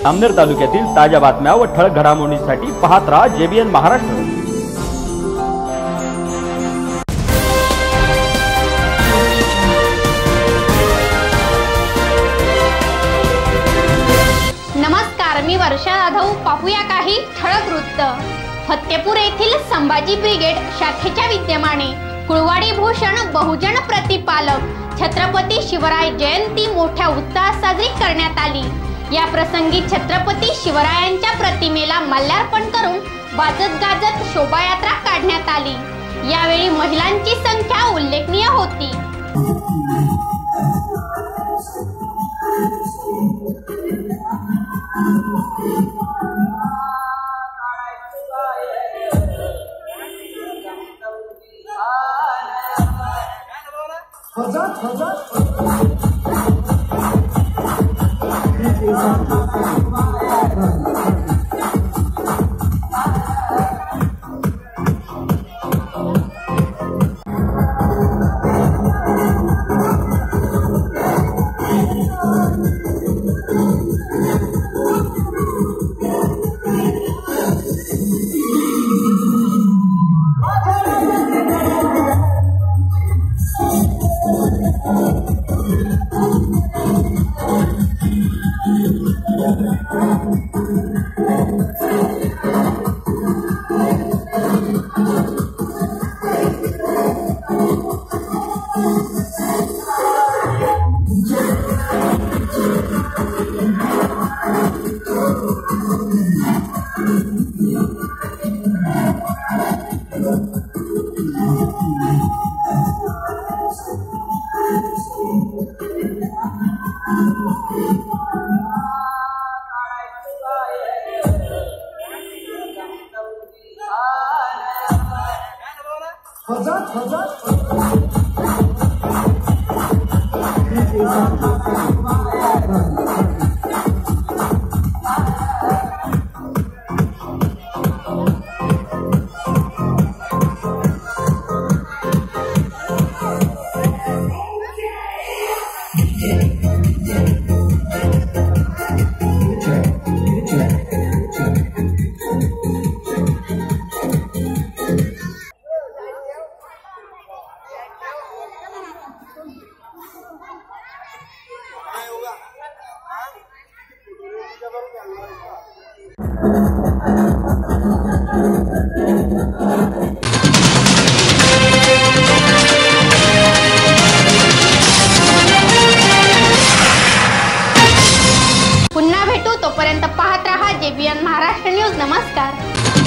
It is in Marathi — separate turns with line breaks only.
अमनेर तालुक्यातील ताज्या बातम्या व ठळक घडामोडींसाठी पाहत रहा JBN महाराष्ट्र।
नमस्कार, मी वर्षा जाधव। पाहूया काही ठळक वृत्त। फतेपूर येथील संभाजी ब्रिगेड शाखेच्या विद्यमाने कुळवाडी भूषण बहुजन प्रतिपालक छत्रपती शिवराय जयंती मोठ्या उत्साहात साजरी करण्यात आली। या प्रसंगी छत्रपती शिवरायांच्या प्रतिमेला माल्यार्पण करून वाजत गाजत शोभायात्रा काढण्यात आली। यावेळी महिलांची संख्या उल्लेखनीय होती। पुन्हा भेटू, तोपर्यंत पाहत रहा JBN महाराष्ट्र न्यूज। नमस्कार।